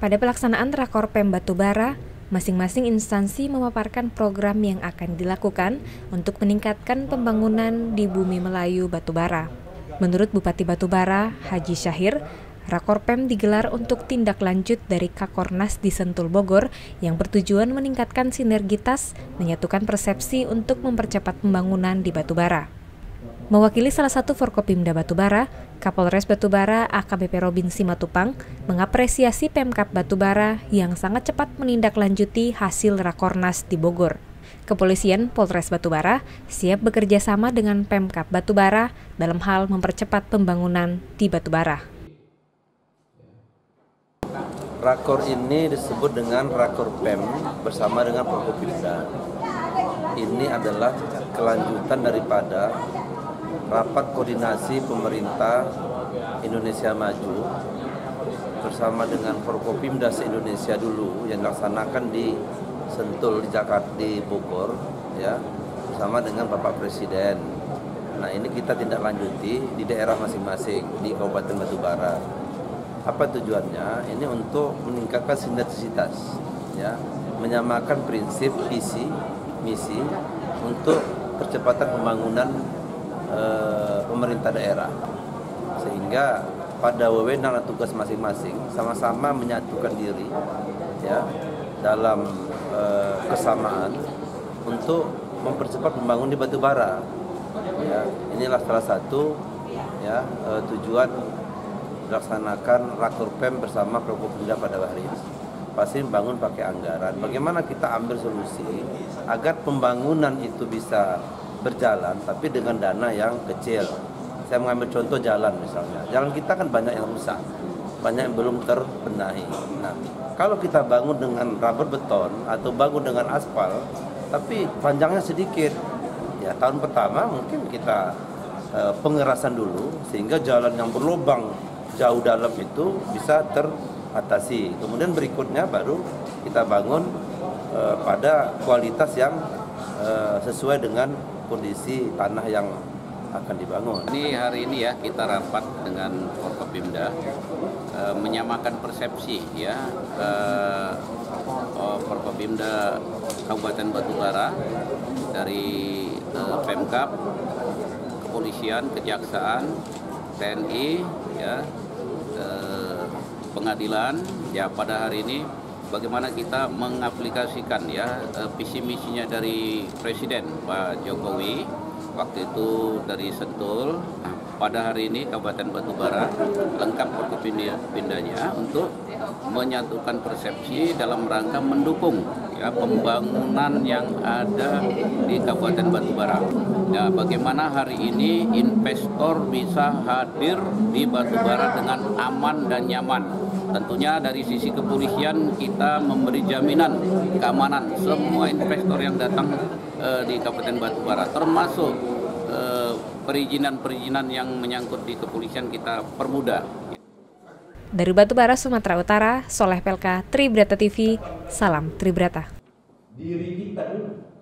Pada pelaksanaan Rakorpem Batubara, masing-masing instansi memaparkan program yang akan dilakukan untuk meningkatkan pembangunan di Bumi Melayu Batubara. Menurut Bupati Batubara, Haji Syahir, Rakorpem digelar untuk tindak lanjut dari Kakornas di Sentul Bogor yang bertujuan meningkatkan sinergitas, menyatukan persepsi untuk mempercepat pembangunan di Batubara. Mewakili salah satu Forkopimda Batubara, Kapolres Batubara AKBP Robin Simatupang mengapresiasi Pemkab Batubara yang sangat cepat menindaklanjuti hasil Rakornas di Bogor. Kepolisian Polres Batubara siap bekerja sama dengan Pemkab Batubara dalam hal mempercepat pembangunan di Batubara. Rakor ini disebut dengan Rakorpem bersama dengan Forkopimda. Ini adalah kelanjutan daripada rapat koordinasi pemerintah Indonesia Maju bersama dengan Forkopimda se-Indonesia dulu yang dilaksanakan di Sentul di Jakarta di Bogor ya, bersama dengan Bapak Presiden. Nah, ini kita tindak lanjuti di daerah masing-masing di Kabupaten Batubara. Apa tujuannya? Ini untuk meningkatkan sinergisitas ya, menyamakan prinsip, visi, misi untuk percepatan pembangunan pemerintah daerah, sehingga pada wewenang dan tugas masing-masing sama-sama menyatukan diri ya dalam kesamaan untuk mempercepat pembangunan di Batubara. Ya, inilah salah satu ya tujuan dilaksanakan Rakorpem bersama Forkopimda pada hari ini. Pasti membangun pakai anggaran. Bagaimana kita ambil solusi agar pembangunan itu bisa berjalan tapi dengan dana yang kecil. Saya mengambil contoh jalan misalnya. Jalan kita kan banyak yang rusak, banyak yang belum terbenahi. Nah, kalau kita bangun dengan rubber beton atau bangun dengan aspal, tapi panjangnya sedikit, ya tahun pertama mungkin kita pengerasan dulu sehingga jalan yang berlubang jauh dalam itu bisa teratasi. Kemudian berikutnya baru kita bangun pada kualitas yang sesuai dengan kondisi tanah yang akan dibangun. Ini hari ini ya kita rapat dengan Forkopimda menyamakan persepsi ya, Forkopimda Kabupaten Batubara dari Pemkab, Kepolisian, Kejaksaan, TNI ya, pengadilan ya. Pada hari ini bagaimana kita mengaplikasikan ya visi misinya dari Presiden Pak Jokowi waktu itu dari Sentul. Pada hari ini Kabupaten Batubara lengkap Forkopimdanya untuk menyatukan persepsi dalam rangka mendukung ya pembangunan yang ada di Kabupaten Batubara. Ya, bagaimana hari ini investor bisa hadir di Batubara dengan aman dan nyaman. Tentunya dari sisi kepolisian kita memberi jaminan keamanan semua investor yang datang di Kabupaten Batubara, termasuk perizinan-perizinan yang menyangkut di kepolisian kita permudah. Dari Batubara, Sumatera Utara, Soleh Pelka, Tribrata TV, salam Tribrata. Diri kita dulu.